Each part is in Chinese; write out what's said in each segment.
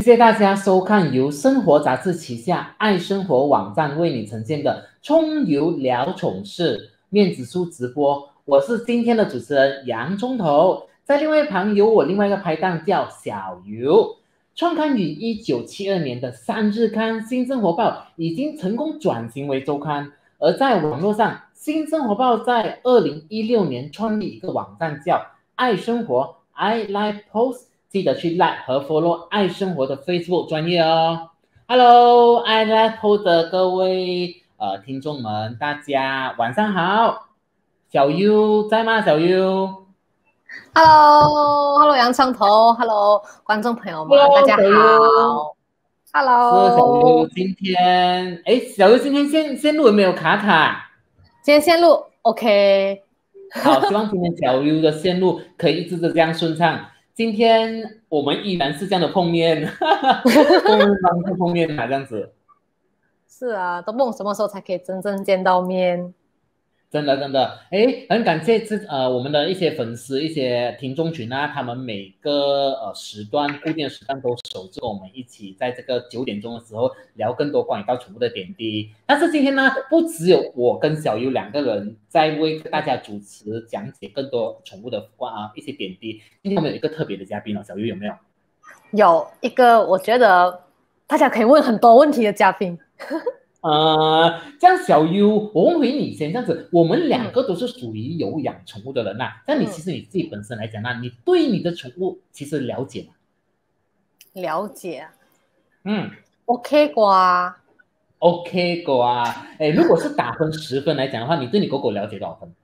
谢大家收看由生活杂志旗下爱生活网站为你呈现的葱油聊宠事面子书直播，我是今天的主持人杨中头，在另外一旁有我另外一个拍档叫小游。创刊于1972年的3日刊《新生活报》已经成功转型为周刊，而在网络上，《新生活报》在2016年创立一个网站叫爱生活 I Like Post， 记得去 like 和 follow 爱生活的 Facebook 专页哦。Hello I Like Post 的各位听众们，大家晚上好。小 U 在吗？小 U Hello， 杨长头 ，Hello， 观众朋友们，大家好。Hello， 是小 U， 今天，小 U 今天线路有没有卡？ 今天线路 OK。 好，希望今天小 U 的线路可以一直的这样顺畅。今天我们依然是这样的碰面，我们当次碰面嘛，这样子。 是啊，都不懂什么时候才可以真正见到面。 真的，很感谢我们的一些粉丝、一些听众群啊，他们每个固定的时段都守着我们一起，在这个9点钟的时候聊更多关于到宠物的点滴。但是今天呢，不只有我跟小优2个人在为大家主持讲解更多宠物的一些点滴。今天我们有一个特别的嘉宾哦，小优有没有？ 有一个我觉得大家可以问很多问题的嘉宾。 这样小 U， 我问回你先，这样子，我们2个都是属于有养宠物的人呐。但其实你自己本身来讲呢，你对你的宠物其实了解吗？ 了解。OK 啩 OK 啩。如果是打分10分来讲的话，你对你狗狗了解多少分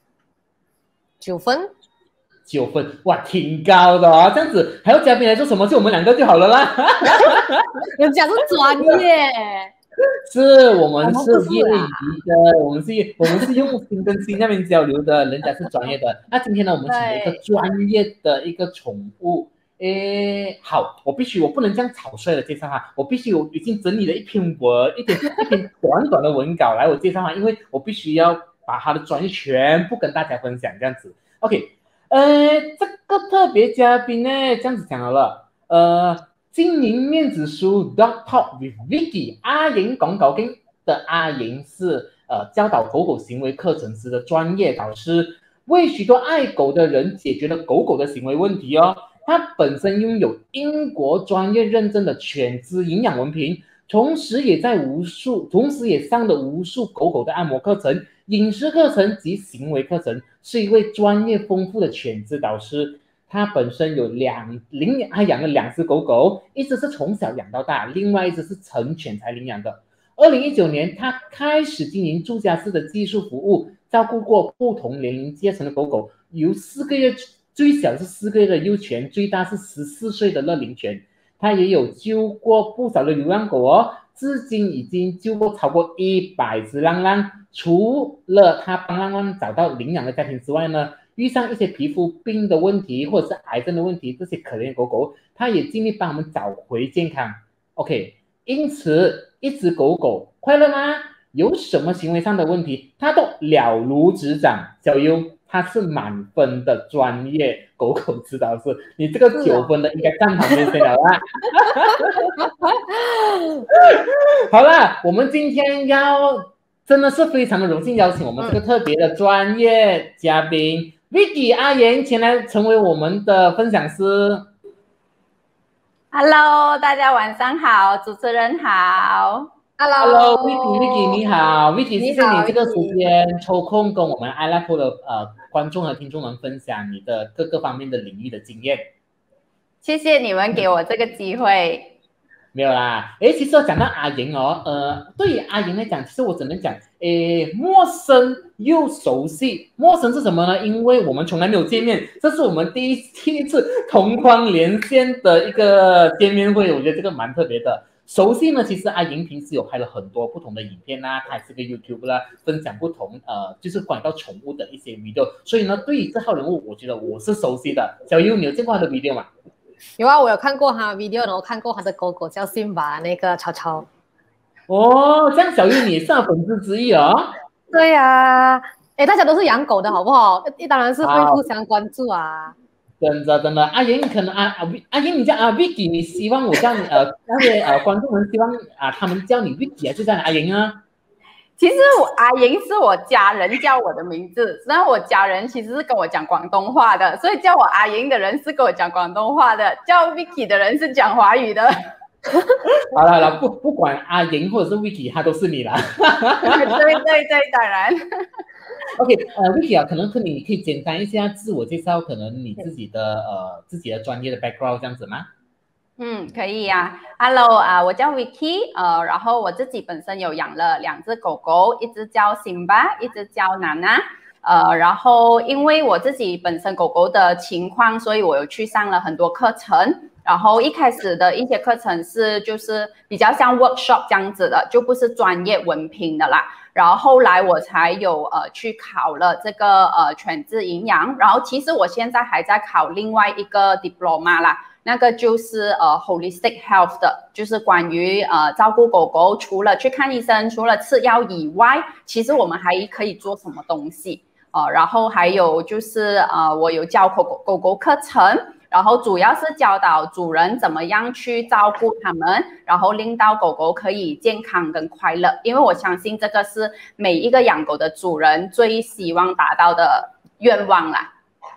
？9分。 9分，哇，挺高的哦。这样子还有嘉宾来做什么？就我们2个就好了啦。 人家是专业。 是我们是业余的，我们是用心跟心那边交流的，人家是专业的。那今天呢，我们请了一个专业的一个宠物。好，我不能这样草率的介绍它，我必须已经整理了一篇短短的文稿来我介绍它，因为我必须要把它的专业全部跟大家分享这样子。OK， 这个特别嘉宾呢，这样子讲好了，经营面子书 Dog Talk with Vicky 阿莹广告经的阿莹是教导狗狗行为课程师的专业导师，为许多爱狗的人解决了狗狗的行为问题哦。他本身拥有英国专业认证的犬只营养文凭，同时也上了无数狗狗的按摩课程、饮食课程及行为课程，是一位专业丰富的犬只导师。他本身他养了2只狗狗，一只是从小养到大，另外一只是成犬才领养的。2019年，他开始经营住家式的技术服务，照顾过不同年龄阶层的狗狗，由4个月最小是4个月的幼犬，最大是14岁的乐龄犬。他也有救过不少的流浪狗哦，至今已经救过超过100只浪浪。除了他帮浪浪找到领养的家庭之外呢，遇上一些皮肤病的问题或者是癌症的问题，这些可怜的狗狗，他也尽力帮他们找回健康。OK， 因此一只狗狗快乐吗？有什么行为上的问题，他都了如指掌。小优他是满分的专业狗狗指导师，你这个9分的应该站旁边先了啦。好啦，我们今天真的是非常的荣幸邀请我们这个特别的专业嘉宾Vicky 阿妍前来成为我们的分享师。 Hello， 大家晚上好，主持人好。 Hello Vicky 你好 ，Vicky 谢谢你这个时间抽空跟我们 I Like Post 的观众和听众们分享你的各个方面的领域的经验。 谢谢你们给我这个机会。 没有啦，其实我讲到阿妍哦，对于阿妍来讲，其实我只能讲，陌生又熟悉。陌生是什么呢？因为我们从来没有见面，这是我们第一次同框连线的一个见面会，我觉得这个蛮特别的。熟悉呢，其实阿莹平时有拍了很多不同的影片啦，她也是个 YouTube 啦，分享不同就是关于到宠物的一些 video， 所以呢，对于这号人物，我觉得我是熟悉的。小优，你有见过他的 video 吗？ 有啊，我有看过他的 video， 然后看过他的狗狗叫 Simba 那个超超。 哦，这样小优你也是他粉丝之一哦。 对呀，大家都是养狗的好不好？当然是会互相关注啊。 真的，阿莹可能阿莹你叫Vicky， 你希望我叫你那些观众们希望他们叫你 Vicky 还是叫你阿莹啊？ 其实阿莹是我家人叫我的名字，然后我家人其实是跟我讲广东话的，所以叫我阿莹的人是跟我讲广东话的，叫 Vicky 的人是讲华语的。 好了，不管阿莹或者是 Vicky， 他都是你啦。 对，当然。 OK，Vicky 可能你可以简单一下自我介绍，可能你自己的专业的 background 这样子吗？ 可以呀。Hello 我叫 Vicky，然后我自己本身有养了2只狗狗，一只叫 Simba， 一只叫Nana。然后因为我自己本身狗狗的情况，所以我有去上了很多课程。然后一开始的一些课程是就是比较像 workshop 这样子的，就不是专业文凭的啦。然后后来我才有去考了这个全智营养，然后其实我现在还在考另外一个 diploma 啦，那个就是holistic health 的，就是关于照顾狗狗，除了去看医生，除了吃药以外，其实我们还可以做什么东西然后还有就是我有教狗狗课程。然后主要是教导主人怎么样去照顾它们，然后令到狗狗可以健康跟快乐。因为我相信这个是每一个养狗的主人最希望达到的愿望啦。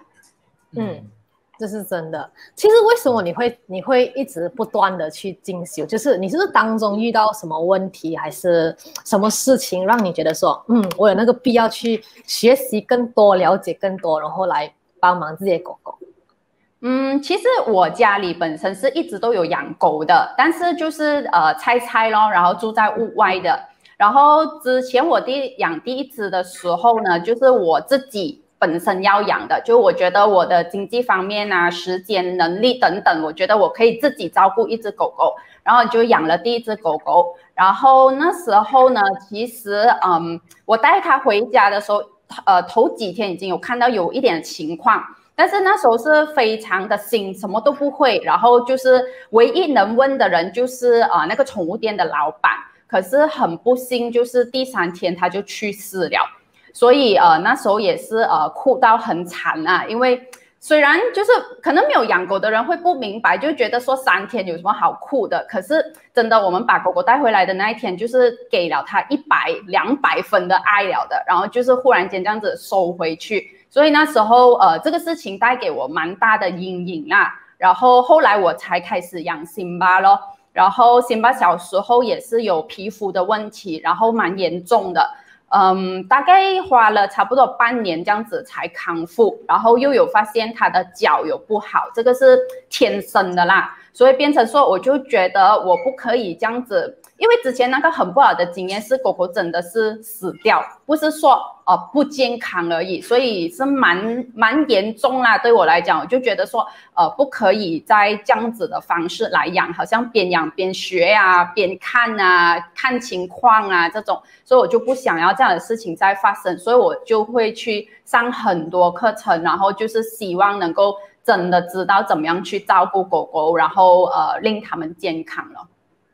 这是真的。其实为什么你会一直不断的去进修？就是你是不是当中遇到什么问题，还是什么事情让你觉得说，我有那个必要去学习更多，了解更多，然后来帮忙这些狗狗？ 其实我家里本身是一直都有养狗的，但是就是拆咯，然后住在屋外的。然后之前我养第一只的时候呢，就是我自己本身要养的，就我觉得我的经济方面时间能力等等，我觉得我可以自己照顾一只狗狗，然后就养了第一只狗狗。然后那时候呢，其实我带它回家的时候，头几天已经有看到有一点情况。但是那时候是非常的新，什么都不会，然后就是唯一能问的人就是那个宠物店的老板，可是很不幸，就是第3天他就去世了，所以那时候也是哭到很惨因为虽然就是可能没有养狗的人会不明白，就觉得说3天有什么好哭的，可是真的我们把狗狗带回来的那一天，就是给了他100、200分的爱了的，然后就是忽然间这样子收回去。所以那时候这个事情带给我蛮大的阴影啦。然后后来我才开始养辛巴咯。然后辛巴小时候也是有皮肤的问题，然后蛮严重的。大概花了差不多半年这样子才康复，然后又有发现他的脚有不好，这个是天生的啦。所以变成说我就觉得我不可以这样子，因为之前那个很不好的经验是狗狗真的是死掉，不是说不健康而已，所以是蛮严重啦。对我来讲，我就觉得说不可以再这样子的方式来养，好像边养边学边看看情况这种，所以我就不想要这样的事情再发生，所以我就会去上很多课程，然后就是希望能够真的知道怎么样去照顾狗狗，然后令他们健康了。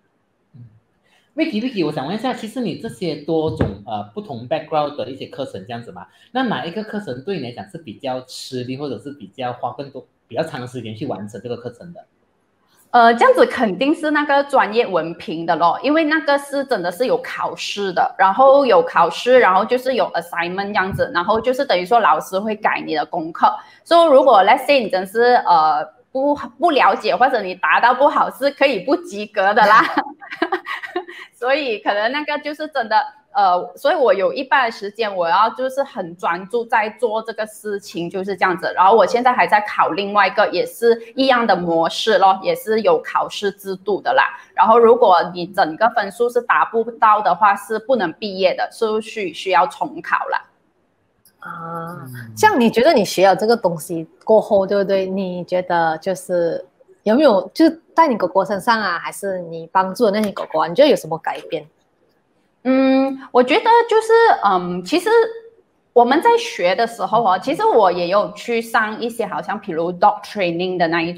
Vicky， 我想问一下，其实你这些多种不同 background 的一些课程这样子嘛，那哪一个课程对你来讲是比较吃力，或者是比较花比较长时间去完成这个课程的？ 这样子肯定是那个专业文凭的咯，因为那个是真的是有考试的，然后有考试，然后就是有 assignment 这样子，然后就是等于说老师会改你的功课，所以如果 let's say 你真是不了解，或者你答到不好，是可以不及格的啦。所以可能那个就是真的所以我有一半的时间我要就是很专注在做这个事情，就是这样子。然后我现在还在考另外一个也是一样的模式咯，也是有考试制度的啦。然后如果你整个分数是达不到的话，是不能毕业的，是需要重考啦。 这样你觉得你学了这个东西过后，对不对？你觉得就是有没有就是在你狗狗身上还是你帮助的那些狗狗你觉得有什么改变？ 我觉得就是其实我们在学的时候其实我也有去上一些好像比如 dog training 的那一种，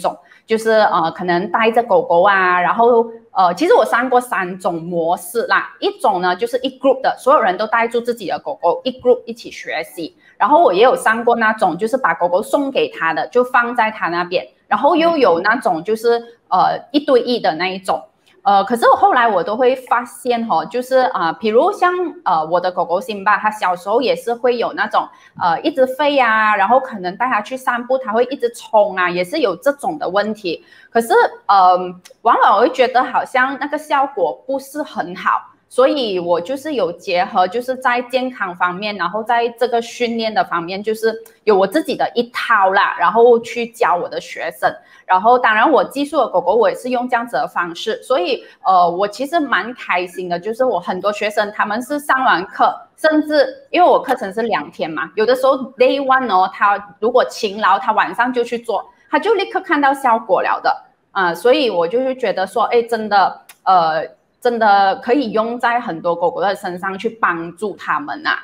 就是可能带着狗狗啊，然后其实我上过3种模式啦，一种呢就是一 group 的，所有人都带住自己的狗狗，一 group 一起学习。然后我也有上过那种就是把狗狗送给他的，就放在他那边，然后又有那种就是1对1的那一种。可是我后来我都会发现就是比如像我的狗狗辛巴，它小时候也是会有那种一直吠啊，然后可能带它去散步，它会一直冲啊，也是有这种的问题。可是往往我会觉得好像那个效果不是很好。所以我就是有结合，就是在健康方面，然后在这个训练的方面，就是有我自己的一套啦，然后去教我的学生。然后当然我寄宿的狗狗我也是用这样子的方式，所以我其实蛮开心的，就是我很多学生他们是上完课，甚至因为我课程是2天嘛，有的时候 day one 他如果勤劳，他晚上就去做，他就立刻看到效果了的所以我就是觉得说，哎，真的可以用在很多狗狗的身上去帮助他们啊。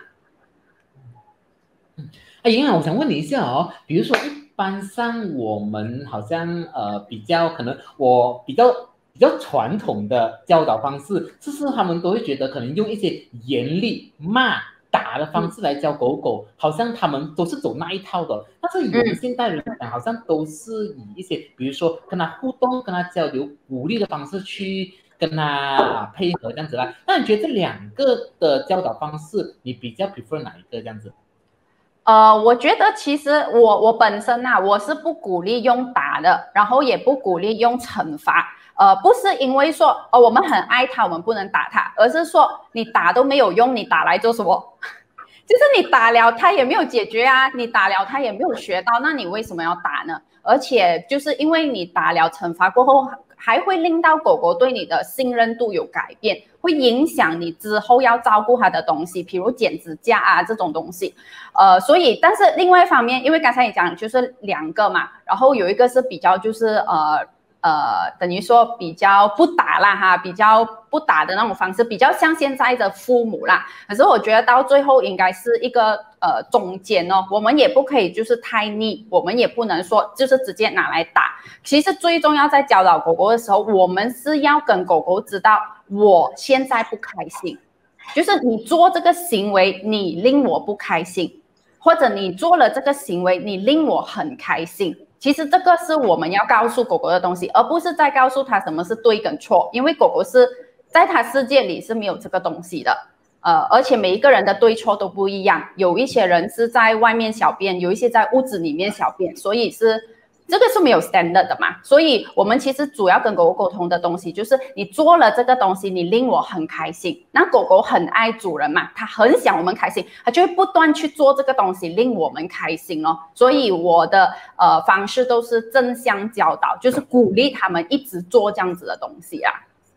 莹莹，我想问你一下比如说一般上我们好像比较可能我比较传统的教导方式，就是他们都会觉得可能用一些严厉骂打的方式来教狗狗，好像他们都是走那一套的。但是我们现代人好像都是以一些比如说跟他互动、跟他交流、鼓励的方式去跟他配合这样子啦。那你觉得这2个的教导方式，你比较 prefer 哪一个这样子？ 我觉得其实我本身我是不鼓励用打的，然后也不鼓励用惩罚。不是因为说我们很爱他，我们不能打他，而是说你打都没有用，你打来做什么？就是你打了他也没有解决啊，你打了他也没有学到，那你为什么要打呢？而且就是因为你打了惩罚过后，还会令到狗狗对你的信任度有改变，会影响你之后要照顾它的东西，比如剪指甲啊这种东西。所以但是另外一方面，因为刚才你讲就是2个嘛，然后有一个是比较就是等于说比较不打啦哈，比较不打的那种方式，比较像现在的父母啦。可是我觉得到最后应该是一个中间我们也不可以就是太腻，我们也不能说就是直接拿来打。其实最重要在教导狗狗的时候，我们是要跟狗狗知道我现在不开心，就是你做这个行为你令我不开心，或者你做了这个行为你令我很开心。其实这个是我们要告诉狗狗的东西，而不是在告诉它什么是对跟错，因为狗狗是在它世界里是没有这个东西的。而且每一个人的对错都不一样，有一些人是在外面小便，有一些在屋子里面小便，所以这个是没有 standard 的嘛。所以我们其实主要跟狗狗沟通的东西就是你做了这个东西你令我很开心，那狗狗很爱主人嘛，它很想我们开心，它就会不断去做这个东西令我们开心所以我的方式都是正向教导，就是鼓励他们一直做这样子的东西啊。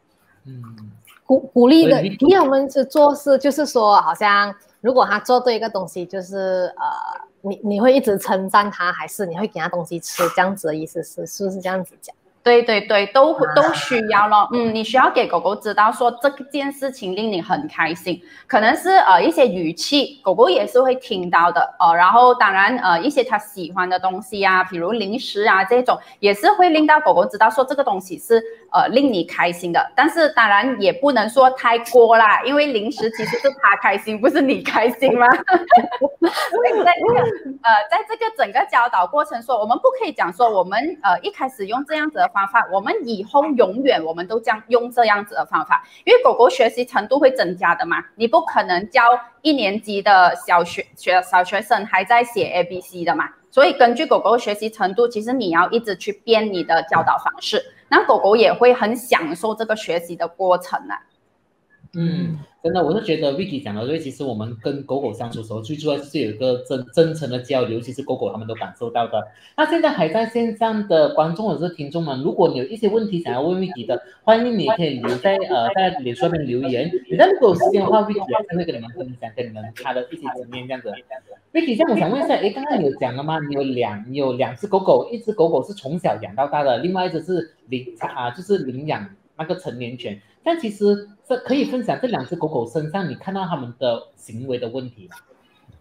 鼓励的，替他们去做事，就是说，好像如果他做对一个东西，就是你会一直称赞他，还是你会给他东西吃？这样子的意思是不是这样子讲？ 对对对，都需要咯。你需要给狗狗知道说这件事情令你很开心，可能是一些语气，狗狗也是会听到的然后当然一些它喜欢的东西啊，比如零食啊这种，也是会令到狗狗知道说这个东西是令你开心的。但是当然也不能说太过啦，因为零食其实是它开心，不是你开心吗？所以在这个整个教导过程说，我们不可以讲说我们一开始用这样子的方法，我们以后永远我们都这样用这样子的方法，因为狗狗学习程度会增加的嘛，你不可能教1年级的小学生还在写 ABC 的嘛，所以根据狗狗学习程度，其实你要一直去变你的教导方式，那狗狗也会很享受这个学习的过程啊。 真的，我是觉得 Vicky 讲的对，其实我们跟狗狗相处的时候，最主要就是有一个真诚的交流，其实狗狗他们都感受到的。那现在还在线上的观众或者是听众们，如果你有一些问题想要问 Vicky 的，欢迎你可以留在在脸书那边留言。如果有时间的话 ，Vicky 还会跟你们分享跟你们他的一些经验这样子。Vicky， 这样我想问一下，刚刚有讲了吗？你有两只狗狗，一只狗狗是从小养到大的，另外一只是就是领养那个成年犬。但其实可以分享这2只狗狗身上你看到他们的行为的问题吗？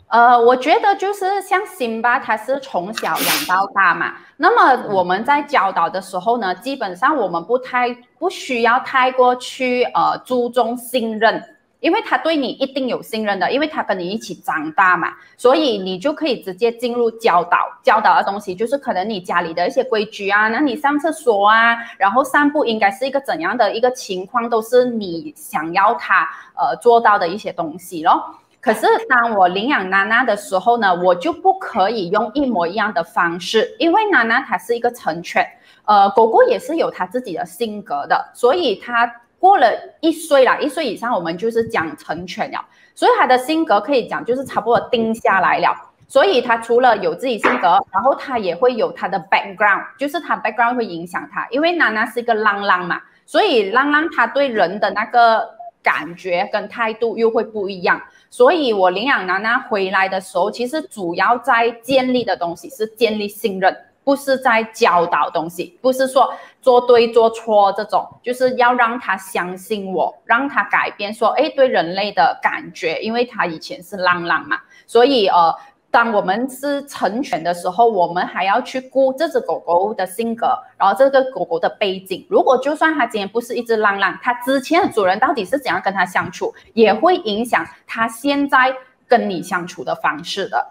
我觉得就是像辛巴，他是从小养到大嘛。那么我们在教导的时候呢，基本上我们不需要太过去注重信任，因为他对你一定有信任的，因为他跟你一起长大嘛，所以你就可以直接进入教导的东西，就是可能你家里的一些规矩啊，那你上厕所啊，然后散步应该是一个怎样的一个情况，都是你想要他做到的一些东西咯。可是当我领养娜娜的时候呢，我就不可以用一模一样的方式，因为娜娜它是一个成犬，狗狗也是有它自己的性格的，所以它过了1岁啦，1岁以上我们就是讲成犬了，所以它的性格可以讲就是差不多定下来了。所以它除了有自己性格，然后它也会有它的 background， 就是它 background 会影响它，因为娜娜是一个浪浪嘛，所以浪浪它对人的那个感觉跟态度又会不一样。所以我领养娜娜回来的时候，其实主要在建立的东西是建立信任，不是在教导东西，不是说做对做错这种，就是要让他相信我，让他改变说，哎，对人类的感觉，因为他以前是浪浪嘛，所以当我们是成犬的时候，我们还要去顾这只狗狗的性格，然后这个狗狗的背景。如果就算它今天不是一只浪浪，它之前的主人到底是怎样跟它相处，也会影响它现在跟你相处的方式的。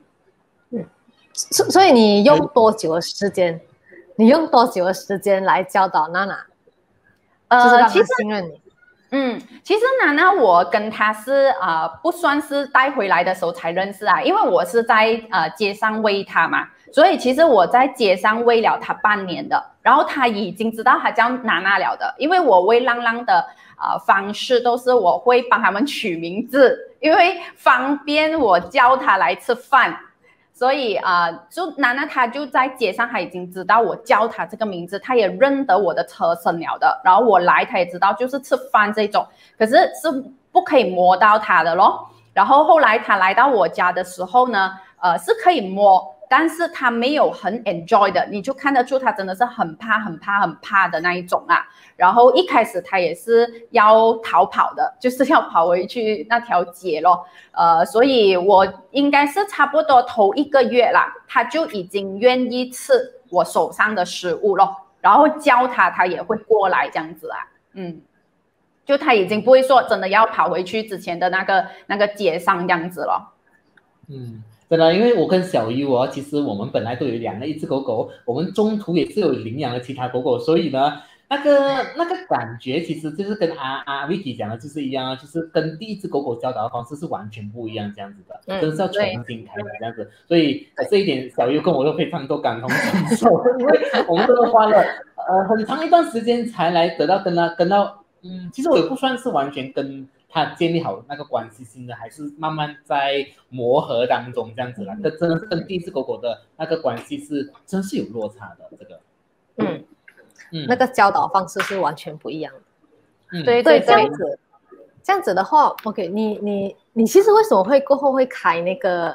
所以你用多久的时间？你用多久的时间来教导娜娜？就是让她信任你。 其实娜娜我跟她是不算是带回来的时候才认识啊，因为我是在街上喂她嘛，所以其实我在街上喂了她半年的，然后她已经知道她叫娜娜了的，因为我喂浪浪的方式都是我会帮他们取名字，因为方便我叫她来吃饭。所以就娜娜她就在街上，她已经知道我叫她这个名字，她也认得我的车身了的。然后我来，她也知道就是吃饭这种，可是是不可以摸到她的咯。然后后来她来到我家的时候呢，是可以摸，但是她没有很 enjoy 的，你就看得出她真的是很怕的那一种啊。然后一开始她也是要逃跑的，就是要跑回去那条街咯。所以我应该是差不多头1个月啦，她就已经愿意吃我手上的食物咯。然后教她，她也会过来这样子啊。就她已经不会说真的要跑回去之前的那个街上这样子了。 真的，因为我跟小U其实我们本来都有养了一只狗狗，我们中途也是有领养了其他狗狗，所以呢，那个感觉其实就是跟Vicky 讲的就是一样啊，就是跟第一只狗狗教导的方式是完全不一样这样子的，真的是要重新开始这样子。所以这一点小U跟我都非常多感同身受，因为我们都花了很长一段时间才来得到跟到其实我也不算是完全跟他建立好那个关系性的，还是慢慢在磨合当中这样子啦。真的是跟第一只狗狗的那个关系是真是有落差的，这个。 那个教导方式是完全不一样的。 对， 这样子的话 ，OK， 你其实为什么会过后会开那个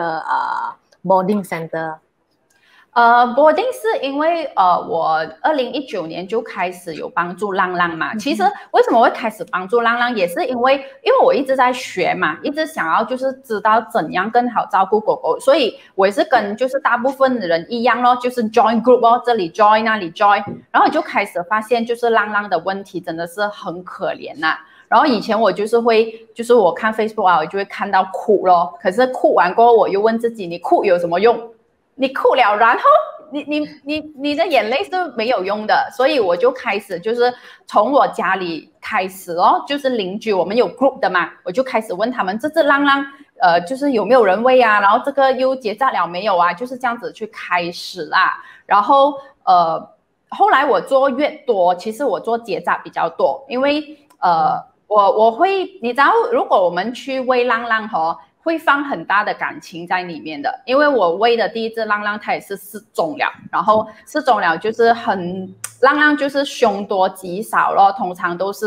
boarding center？ boarding 是因为我2019年就开始有帮助浪浪嘛。其实为什么会开始帮助浪浪，也是因为我一直在学嘛，一直想要就是知道怎样更好照顾狗狗，所以我也是跟就是大部分的人一样咯，就是 join group 哦，这里 join 那里 join， 然后就开始发现就是浪浪的问题真的是很可怜呐。然后以前我就是我看 Facebook 我就会看到哭咯，可是哭完过后我又问自己，你哭有什么用？你哭了，然后你的眼泪是没有用的，所以我就开始就是从我家里开始哦，就是邻居我们有 group 的嘛，我就开始问他们这只浪浪就是有没有人喂啊，然后这个又结扎了没有啊，就是这样子去开始啦。然后后来我做越多，其实我做结扎比较多，因为我会你知道，如果我们去喂浪浪会放很大的感情在里面的，因为我喂的第一只浪浪它也是4种了，然后4种了就是浪浪就是凶多吉少咯，通常都是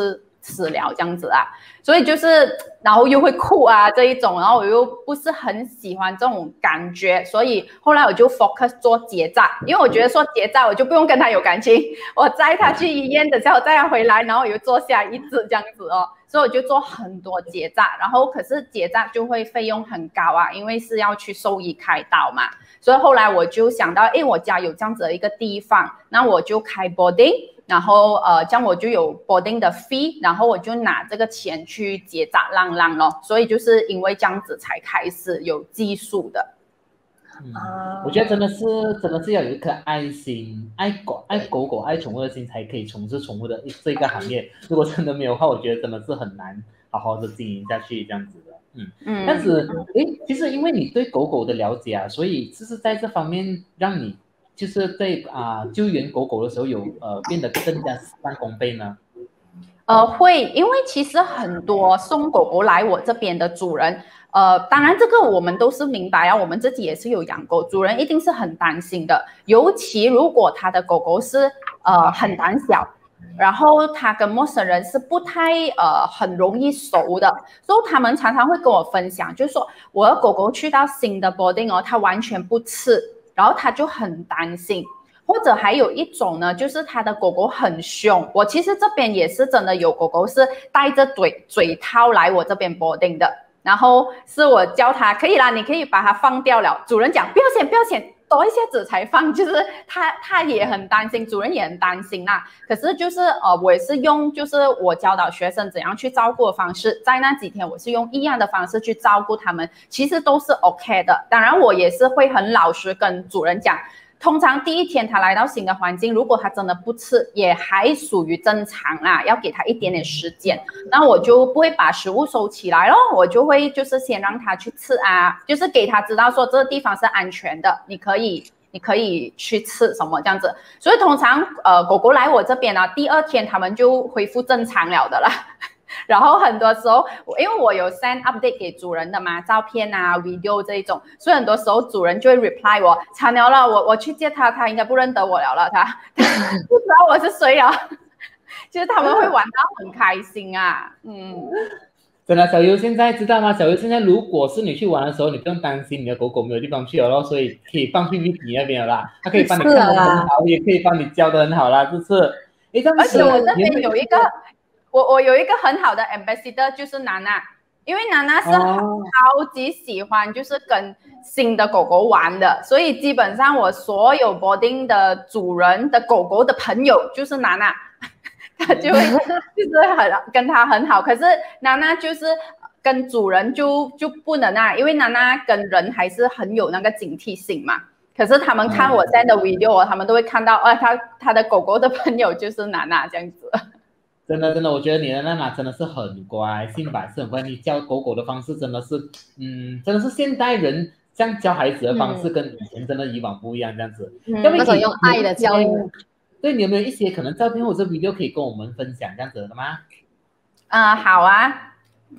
吃了这样子啊，所以就是然后又会哭啊这一种，然后我又不是很喜欢这种感觉，所以后来我就 focus 做结扎，因为我觉得说结扎我就不用跟他有感情，我载他去医院的时候载他回来，然后我又做下一次这样子哦，所以我就做很多结扎，然后可是结扎就会费用很高啊，因为是要去兽医开刀嘛，所以后来我就想到，我家有这样子的一个地方，那我就开 boarding， 然后这样我就有 boarding 的 fee， 然后我就拿这个钱去结扎浪浪咯，所以就是因为这样子才开始有技术的。 我觉得真的是要有一颗爱心，爱狗狗爱宠物的心，才可以从事宠物的这个行业。如果真的没有的话，我觉得真的是很难好好的经营下去这样子的。但是其实因为你对狗狗的了解啊，所以就是在这方面让你就是在救援狗狗的时候有变得更加事半功倍呢？ 会，因为其实很多送狗狗来我这边的主人，当然这个我们都是明白啊，我们自己也是有养狗，主人一定是很担心的，尤其如果他的狗狗是很胆小，然后他跟陌生人是不太很容易熟的，所以他们常常会跟我分享，就是说我的狗狗去到新的 boarding 哦，它完全不吃，然后他就很担心。或者还有一种呢，就是他的狗狗很凶。我其实这边也是真的有狗狗是带着嘴套来我这边 boarding 的，然后是我教他可以啦，你可以把它放掉了。主人讲不要钱，多一下子才放，就是他也很担心，主人也很担心啦。可是就是我也是用就是我教导学生怎样去照顾的方式，在那几天我是用一样的方式去照顾他们，其实都是 OK 的。当然我也是会很老实跟主人讲。通常第一天他来到新的环境，如果他真的不吃，也还属于正常啦，要给他一点点时间。那我就不会把食物收起来咯，我就会就是先让他去吃啊，就是给他知道说这个地方是安全的，你可以去吃什么这样子。所以通常狗狗来我这边呢，第二天他们就恢复正常了的啦。然后很多时候，因为我有 send update 给主人的嘛，照片啊 video 这一种，所以很多时候主人就会 reply 我，惨了，我去接他，他应该不认得我了，他不知道我是谁了，就是他们会玩到很开心啊。 真的，小优现在知道吗？小优现在如果是你去玩的时候，你不用担心你的狗狗没有地方去了咯，所以可以放去 Vicky 那边了啦，它可以帮你看得很好，也可以帮你教得很好啦，就是。 而且我这边有一个。我有一个很好的 ambassador， 就是娜娜，因为娜娜是超级喜欢就是跟新的狗狗玩的，所以基本上我所有 boarding 的主人的狗狗的朋友就是娜娜，他就会就是跟他很好，可是娜娜就是跟主人就不能啊，因为娜娜跟人还是很有那个警惕性嘛。可是他们看我 send 的 video， 他们都会看到，他的狗狗的朋友就是娜娜这样子。 真的，我觉得你的娜娜真的是很乖，性白是很乖。你教狗狗的方式真的是，真的是现代人这样教孩子的方式，跟以前真的以往不一样这样子。 那种用爱的教育。 对，你有没有一些可能照片或者 video 可以跟我们分享这样子的吗？ 好啊。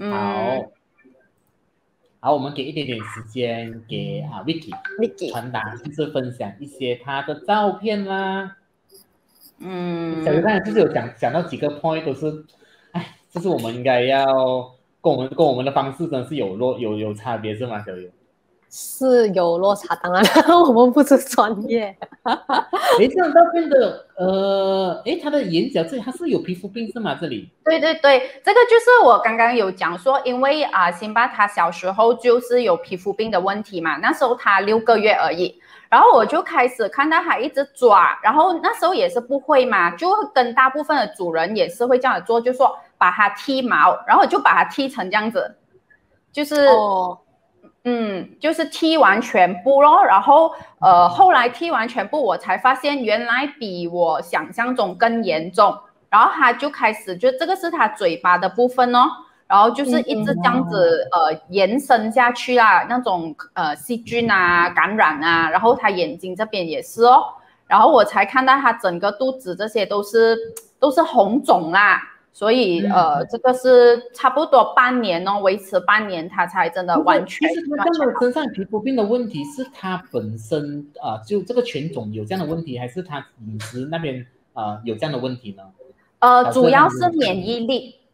好，我们给一点点时间给Vicky 传达，就是分享一些她的照片啦。小鱼刚才就是有讲到几个 point 都是，就是我们应该要跟我们的方式真的是有差别是吗？小鱼是有落差，当然我们不是专业。 这张照片的他的眼角这里他是有皮肤病是吗？这里对，这个就是我刚刚有讲说，因为辛巴他小时候就是有皮肤病的问题嘛，那时候他6个月而已。然后我就开始看到他一直抓，然后那时候也是不会嘛，就跟大部分的主人也是会这样做，就说把它剃毛，然后我就把它剃成这样子，就是就是剃完全部咯。然后后来剃完全部，我才发现原来比我想象中更严重。然后他就开始就这个是他嘴巴的部分哦。然后就是一直这样子延伸下去啦，那种细菌啊感染啊，然后他眼睛这边也是哦，然后我才看到他整个肚子这些都是红肿啦，所以这个是差不多半年哦，维持半年他才真的完全。 其实他这样的身上皮肤病的问题是他本身就这个犬种有这样的问题，还是他饮食那边有这样的问题呢？ 主要是免疫力。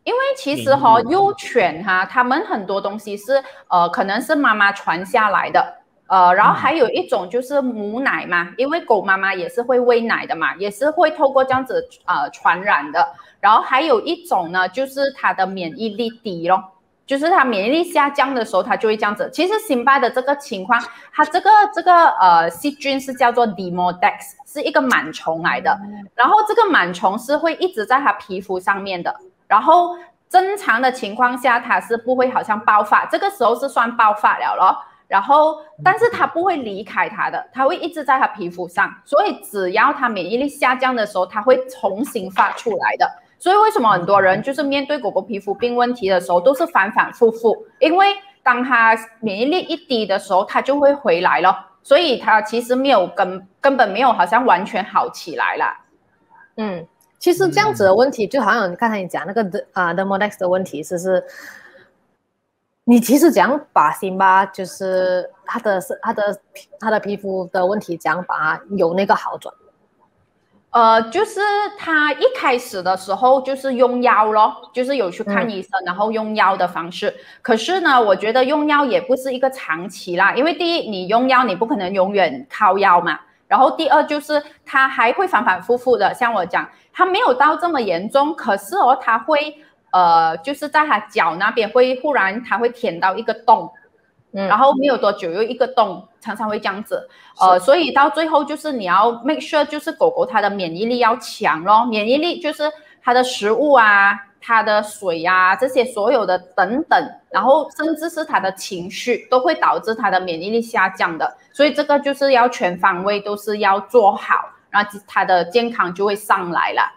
因为其实幼犬它们很多东西是可能是妈妈传下来的。然后还有一种就是母奶嘛，因为狗妈妈也是会喂奶的嘛，也是会透过这样子传染的。然后还有一种呢，就是它的免疫力低咯，就是它免疫力下降的时候，它就会这样子。其实辛巴的这个情况，它这个细菌是叫做 Demodex， 是一个螨虫来的。然后这个螨虫是会一直在它皮肤上面的，然后正常的情况下它是不会好像爆发，这个时候是算爆发了咯。然后，但是它不会离开它的，它会一直在它皮肤上，所以只要它免疫力下降的时候，它会重新发出来的。所以为什么很多人就是面对狗狗皮肤病问题的时候，都是反反复复？因为当它免疫力一低的时候，它就会回来了，所以它其实没有根本没有好像完全好起来了。 其实这样子的问题，就好像刚才你讲那个Demodex 的问题，就是你其实讲把辛巴就是他的皮肤的问题讲把它有那个好转。 就是他一开始的时候就是用药咯，就是有去看医生，然后用药的方式。可是呢，我觉得用药也不是一个长期啦，因为第一，你用药你不可能永远靠药嘛。然后第二就是他还会反反复复的，像我讲，他没有到这么严重，可是他会就是在他脚那边会忽然他会舔到一个洞。然后没有多久又一个洞，常常会这样子，所以到最后就是你要 make sure 就是狗狗它的免疫力要强咯，免疫力就是它的食物啊、它的水啊这些所有的等等，然后甚至是它的情绪都会导致它的免疫力下降的，所以这个就是要全方位都是要做好，然后它的健康就会上来了。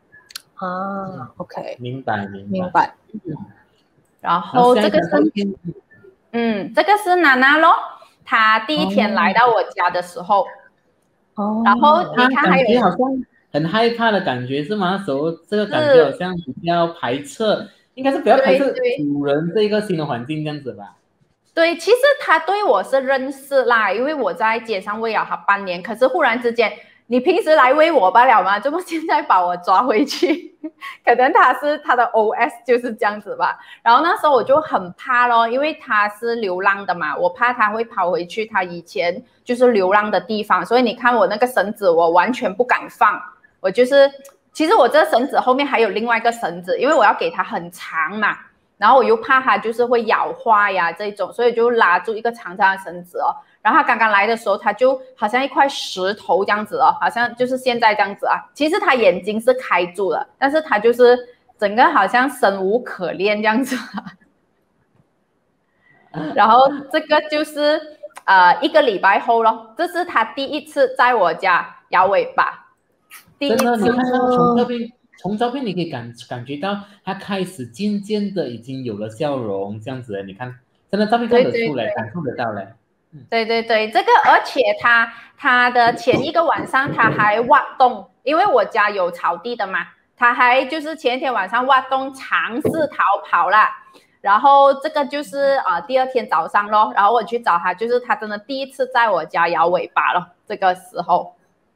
OK， 明白。 然后这个是。这个是娜娜咯，她第一天来到我家的时候，然后你看还有好像很害怕的感觉是吗？那时候这个感觉好像比较排斥，应该是比较排斥主人这个新的环境这样子吧？ 对，其实他对我是认识啦，因为我在街上喂了他半年，可是忽然之间，你平时来喂我罢了嘛，怎么现在把我抓回去？可能他的 OS 就是这样子吧。然后那时候我就很怕咯，因为他是流浪的嘛，我怕他会跑回去他以前就是流浪的地方，所以你看我那个绳子，我完全不敢放，我就是，其实我这绳子后面还有另外一个绳子，因为我要给它很长嘛。然后我又怕它就是会咬花呀这种，所以就拉住一个长长的绳子哦。然后它刚刚来的时候，它就好像一块石头这样子哦，好像就是现在这样子啊。其实它眼睛是开住了，但是它就是整个好像生无可恋这样子。然后这个就是1个礼拜后咯，这是它第一次在我家摇尾巴，第一次。 真的，你看从照片你可以感觉到它开始渐渐的已经有了笑容，这样子你看，真的照片看得出来，感受得到嘞。 对，这个而且他的前一个晚上他还挖洞，因为我家有草地的嘛，他还就是前一天晚上挖洞尝试逃跑啦。然后这个就是第二天早上咯，然后我去找他，就是他真的第一次在我家摇尾巴了，这个时候。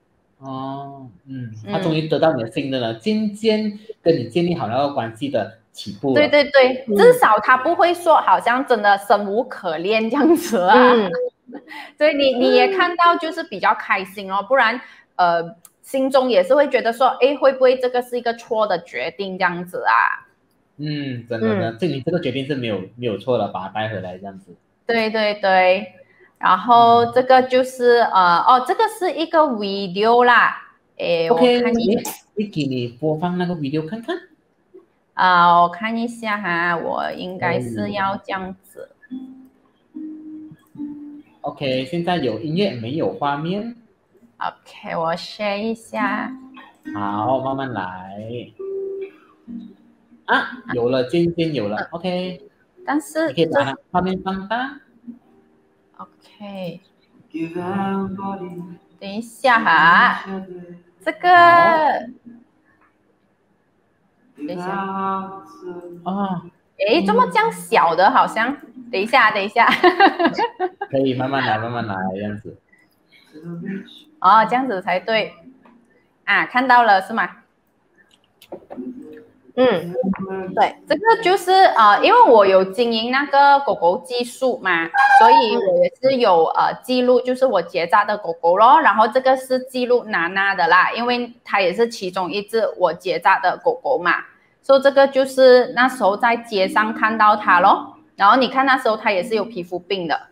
他终于得到你的信任了，渐渐跟你建立好那个关系的起步了。 对，至少他不会说好像真的生无可恋这样子啊。所以你也看到就是比较开心哦，不然心中也是会觉得说，哎，会不会这个是一个错的决定这样子啊？ 真的，你这个决定是没有错的，把它带回来这样子。 对。然后这个就是这个是一个 video 啦， 我看你给你播放那个 video 看看。 我看一下哈，我应该是要这样子。 OK， 现在有音乐没有画面。 OK， 我 share 一下。 好，慢慢来。有了，渐渐有了。OK， 但是你可以把它画面放大。 OK， 等一下哈，这个，等一下，怎么这样小的？好像，等一下， 可以慢慢来，这样子。 这样子才对。看到了是吗？ 对， 这个就是因为我有经营那个狗狗技术嘛，所以我也是有记录，就是我结扎的狗狗咯。然后这个是记录娜娜的啦，因为它也是其中一只我结扎的狗狗嘛，所以这个就是那时候在街上看到它咯。然后你看那时候它也是有皮肤病的，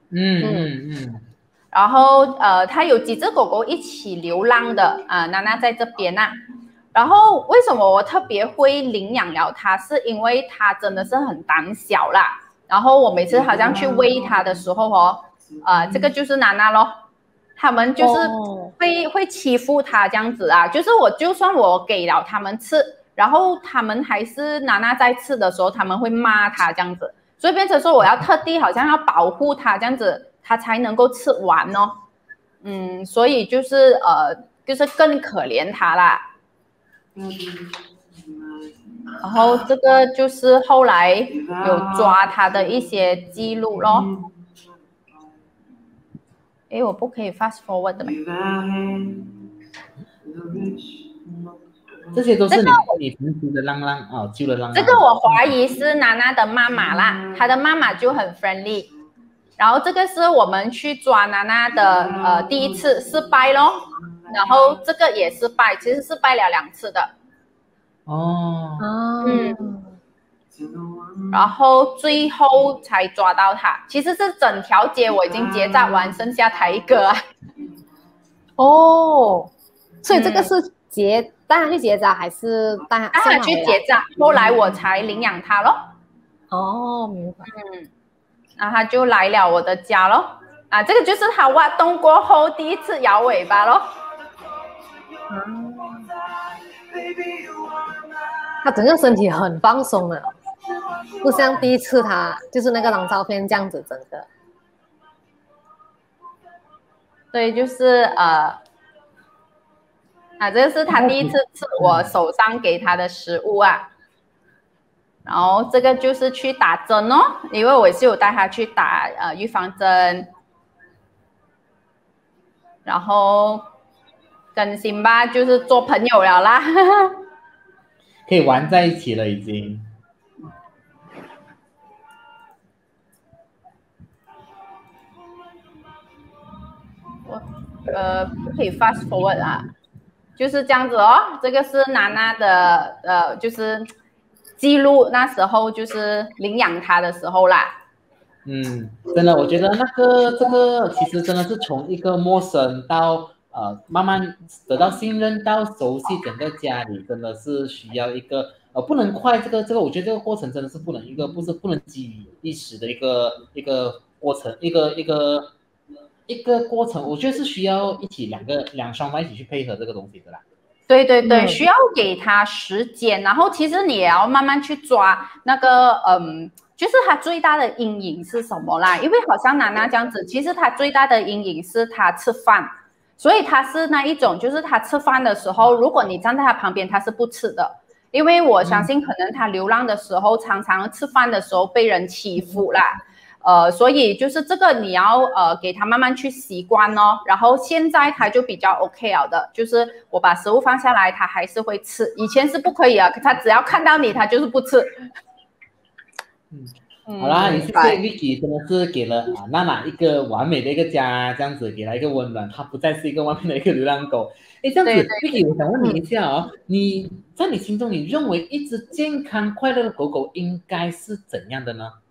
然后它有几只狗狗一起流浪的娜娜在这边啊。然后为什么我特别会领养了它，是因为它真的是很胆小啦。然后我每次好像去喂它的时候这个就是娜娜咯，他们就是会欺负它这样子啊。就是就算我给了他们吃，然后他们还是娜娜在吃的时候，他们会骂它这样子，所以变成说我要特地好像要保护它这样子，它才能够吃完哦。所以就是更可怜它啦。然后这个就是后来有抓他的一些记录咯。诶，我不可以 fast forward 的吗？ 这些都是你平时的浪浪救了浪浪。 这个我怀疑是娜娜的妈妈啦，她的妈妈就很 friendly。然后这个是我们去抓娜娜的第一次失败咯。然后这个也失败，其实失败了2次的。然后最后才抓到他，其实是整条街我已经结扎完，剩下他一个啊。 所以这个是带他去结扎还是带他去结扎？后来我才领养他咯。 明白。 然后他就来了我的家咯。这个就是他挖洞过后第一次摇尾巴咯。 他整个身体很放松的，不像第一次他就是那个张照片这样子整个。 对，就是这个是他第一次吃我手上给他的食物啊。然后这个就是去打针哦，因为我是有带他去打预防针。然后跟辛巴就是做朋友了啦。 可以玩在一起了已经。 不可以 fast forward 啊，就是这样子哦。这个是娜娜的就是记录那时候就是领养她的时候啦。 真的，我觉得这个其实真的是从一个陌生到慢慢得到信任到熟悉整个家里，真的是需要一个不能快，这个我觉得这个过程真的是不能基于一时的一个过程，一个过程，我觉得是需要两双方一起去配合这个东西的啦。 对对对，需要给他时间，然后其实你也要慢慢去抓那个就是他最大的阴影是什么啦？因为好像娜娜这样子，其实他最大的阴影是他吃饭，所以他是那一种，就是他吃饭的时候，如果你站在他旁边，他是不吃的，因为我相信可能他流浪的时候，常常吃饭的时候被人欺负啦。所以就是这个你要给他慢慢去习惯哦。然后现在他就比较 OK 了的，就是我把食物放下来，他还是会吃。以前是不可以啊，他只要看到你，他就是不吃。 好啦，也谢谢 Vicky， 真的是给了娜娜一个完美的一个家，这样子给她一个温暖，她不再是一个外面的一个流浪狗。这样子 Vicky， 我想问你一下你在你心中，你认为一只健康快乐的狗狗应该是怎样的呢？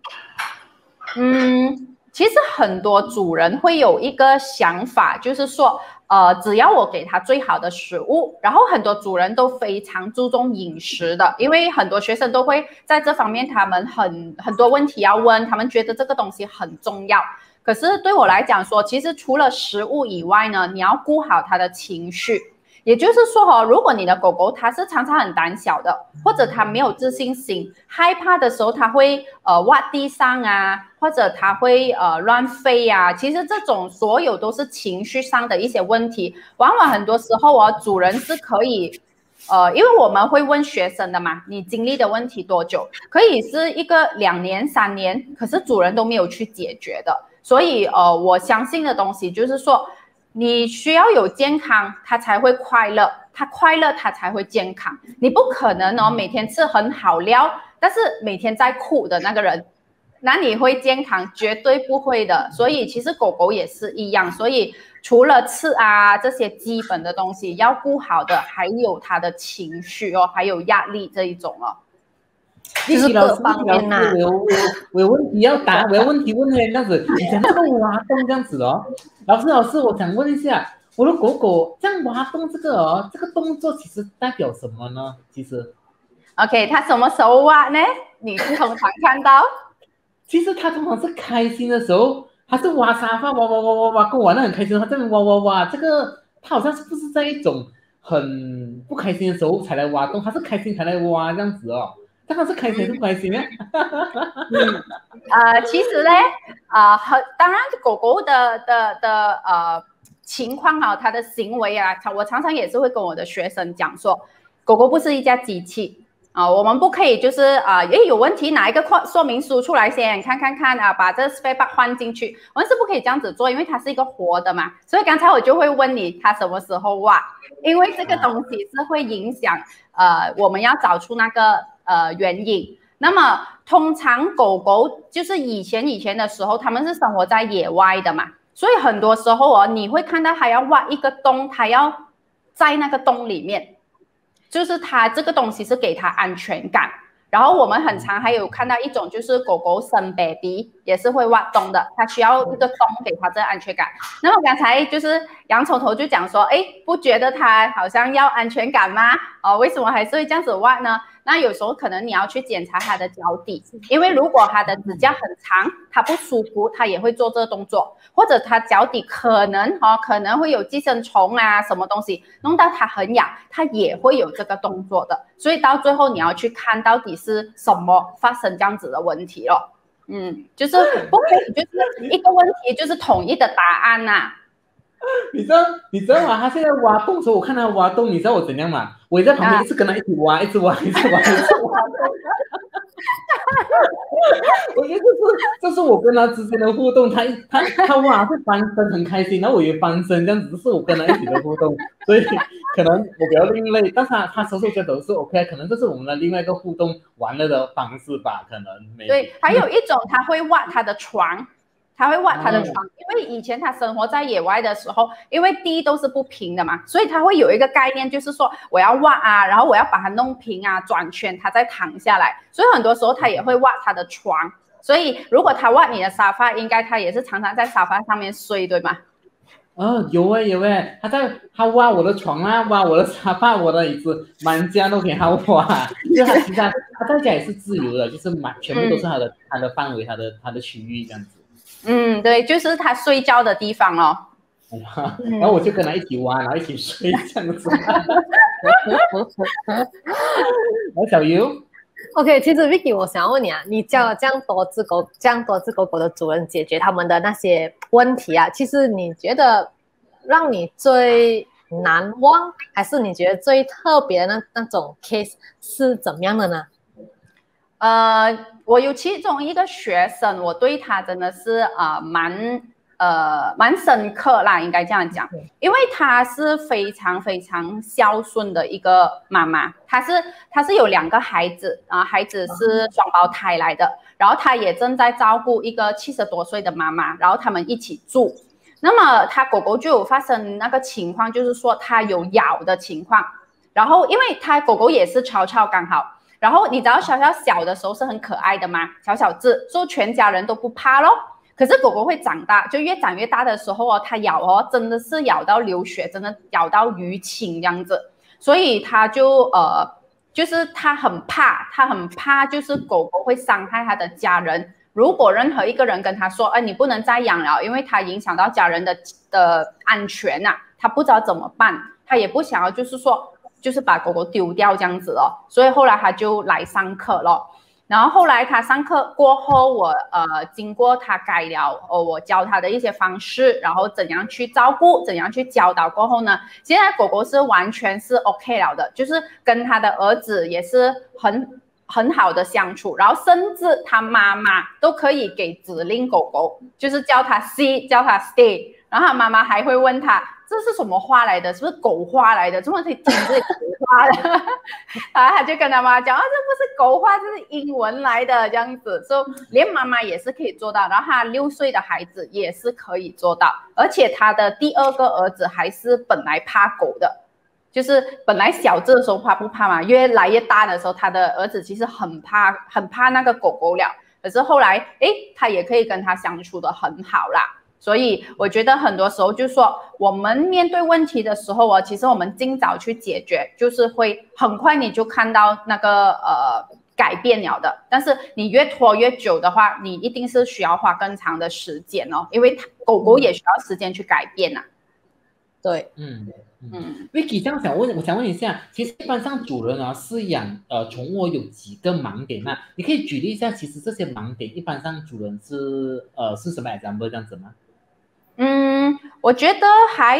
其实很多主人会有一个想法，就是说，只要我给他最好的食物，然后很多主人都非常注重饮食的，因为很多学生都会在这方面，他们很多问题要问，他们觉得这个东西很重要。可是对我来讲说，其实除了食物以外呢，你要顾好他的情绪。也就是说如果你的狗狗它是常常很胆小的，或者它没有自信心，害怕的时候它会挖地上啊，或者它会乱飞啊，其实这种所有都是情绪上的一些问题。往往很多时候主人是可以因为我们会问学生的嘛，你经历的问题多久，可以是一个2年3年，可是主人都没有去解决的。所以我相信的东西就是说，你需要有健康，它才会快乐。 它快乐它才会健康。你不可能哦每天吃很好料，但是每天在哭的那个人，那你会健康？绝对不会的。所以其实狗狗也是一样，所以除了吃啊这些基本的东西要顾好的，还有它的情绪哦，还有压力这一种哦。 就是各方面呐。 我有问题要答，我有问题问呢，这样子，你讲那个挖洞这样子哦。老师，我想问一下，我的狗狗这样挖洞这个哦，这个动作其实代表什么呢？其实 ，OK， 它什么时候挖呢？你通常看到？ 其实它通常是开心的时候，它是挖沙发，挖，跟我玩得很开心，它这边挖，这个它好像是不是在一种很不开心的时候才来挖洞，它是开心才来挖这样子哦。它是开心还是不开心呢？ 其实呢，当然狗狗的情况啊，它的行为啊，我常常也是会跟我的学生讲说，狗狗不是一架机器啊，我们不可以就是有问题拿一个说明书出来先看啊，把这 spare part 换进去，我们是不可以这样子做，因为它是一个活的嘛。所以刚才我就会问你，它什么时候挖？因为这个东西是会影响我们要找出那个原因。那么通常狗狗就是以前的时候，它们是生活在野外的嘛，所以很多时候哦，你会看到它要挖一个洞，它要在那个洞里面，就是它这个东西是给它安全感。然后我们很常还有看到一种就是狗狗生 baby 也是会挖洞的，它需要一个洞给它这个安全感。那么刚才就是洋葱头就讲说，哎，不觉得它好像要安全感吗？为什么还是会这样子挖呢？那有时候可能你要去检查它的脚底，因为如果它的指甲很长，它不舒服，它也会做这个动作，或者它脚底可能会有寄生虫啊什么东西，弄到它很痒，它也会有这个动作的。所以到最后你要去看到底是什么发生这样子的问题了。就是不可以就是一个问题就是统一的答案呐。 你知道吗？他现在挖洞的时候，我看他挖洞，你知道我怎样吗？我也在旁边一直跟他一起挖，一直挖。我觉得这是我跟他之间的互动，他挖是翻身很开心，然后我也翻身这样子，是我跟他一起的互动，所以可能我比较另类，但是他手脚都是 OK， 可能这是我们的另外一个互动玩乐的方式吧，可能没。 对，还有一种他会挖他的床。他会挖他的床，因为以前他生活在野外的时候，因为地都是不平的嘛，所以他会有一个概念，就是说我要挖啊，然后我要把它弄平啊，转圈，他再躺下来。所以很多时候他也会挖他的床。所以如果他挖你的沙发，应该他也是常常在沙发上面睡，对吗？ 有哎，他挖我的床啊，挖我的沙发，我的椅子，满家都给他挖。就他其实他在家也是自由的，就是全部都是他的范围，他的区域这样子。 对，就是他睡觉的地方哦。 然后我就跟他一起挖，然后一起睡这样子。小游 ，OK， 其实 Vicky， 我想要问你啊，你教了这样多只狗狗的主人解决他们的那些问题啊，其实你觉得让你最难忘，还是你觉得最特别的那种 case 是怎么样的呢？ 我有其中一个学生，我对他真的是蛮深刻啦，应该这样讲，因为她是非常非常孝顺的一个妈妈，她是有2个孩子啊，孩子是双胞胎来的，然后她也正在照顾一个70多岁的妈妈，然后他们一起住。那么她狗狗就有发生那个情况，就是说她有咬的情况，然后因为她狗狗也是巧刚好。然后你知道小的时候是很可爱的吗？小只，所以全家人都不怕咯。可是狗狗会长大，就越长越大的时候哦，它咬哦，真的是咬到流血，真的咬到淤青这样子。所以它就是它很怕，就是狗狗会伤害它的家人。如果任何一个人跟他说，你不能再养了，因为它影响到家人的安全啊，他不知道怎么办，他也不想要，就是把狗狗丢掉这样子了，所以后来他就来上课了。然后后来他上课过后，我经过他改了我教他的一些方式，然后怎样去照顾，怎样去教导过后呢，现在狗狗是完全是 OK 了的，就是跟他的儿子也是很好的相处，然后甚至他妈妈都可以给指令狗狗，就是叫他 sit， 叫他 stay， 然后他妈妈还会问他这是什么话来的？是不是狗话来的？怎么可以听这狗话的？然后他就跟他妈讲，这不是狗话，这是英文来的这样子。所以连妈妈也是可以做到，然后他6岁的孩子也是可以做到，而且他的第2个儿子还是本来怕狗的。就是本来小只的时候怕不怕嘛，越来越大的时候，他的儿子其实很怕那个狗狗了。可是后来，他也可以跟他相处的很好啦。所以我觉得很多时候就是说，我们面对问题的时候其实我们尽早去解决，就是会很快你就看到那个改变了的。但是你越拖越久的话，你一定是需要花更长的时间哦，因为狗狗也需要时间去改变啊。 对 ，Vicky， 这样我想问一下，其实一般上主人饲养宠物有几个盲点呢？你可以举例一下，其实这些盲点一般上主人是什么 example 这样子吗？ 我觉得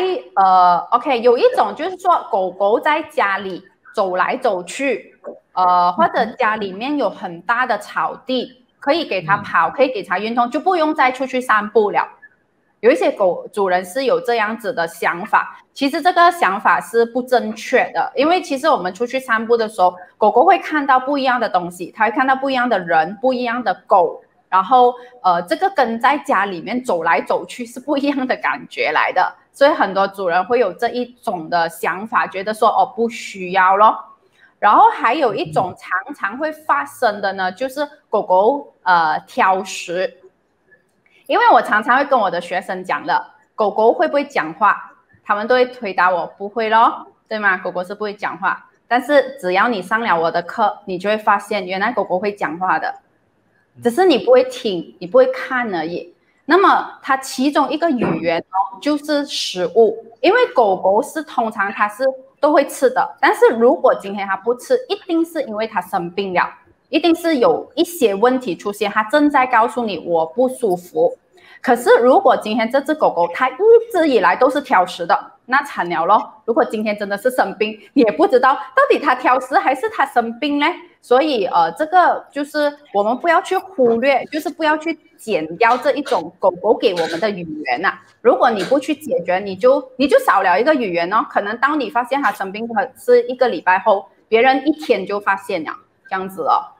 OK， 有一种就是说狗狗在家里走来走去，或者家里面有很大的草地，可以给它跑，可以给它运动，就不用再出去散步了。有一些主人是有这样子的想法，其实这个想法是不正确的，因为其实我们出去散步的时候，狗狗会看到不一样的东西，它会看到不一样的人，不一样的狗，然后这个跟在家里面走来走去是不一样的感觉来的，所以很多主人会有这一种的想法，觉得说不需要咯。然后还有一种常常会发生的呢，就是狗狗挑食。因为我常常会跟我的学生讲了，狗狗会不会讲话？他们都会回答我不会咯，对吗？狗狗是不会讲话，但是只要你上了我的课，你就会发现原来狗狗会讲话的，只是你不会听，你不会看而已。那么它其中一个语言就是食物，因为狗狗是通常它是都会吃的，但是如果今天它不吃，一定是因为它生病了，一定是有一些问题出现，它正在告诉你我不舒服。可是如果今天这只狗狗它一直以来都是挑食的，那惨了咯。如果今天真的是生病，你也不知道到底它挑食还是它生病呢？所以这个就是我们不要去忽略，就是不要去减掉这一种狗狗给我们的语言啊。如果你不去解决，你就少了一个语言哦。可能当你发现它生病是1个礼拜后，别人1天就发现了，这样子哦。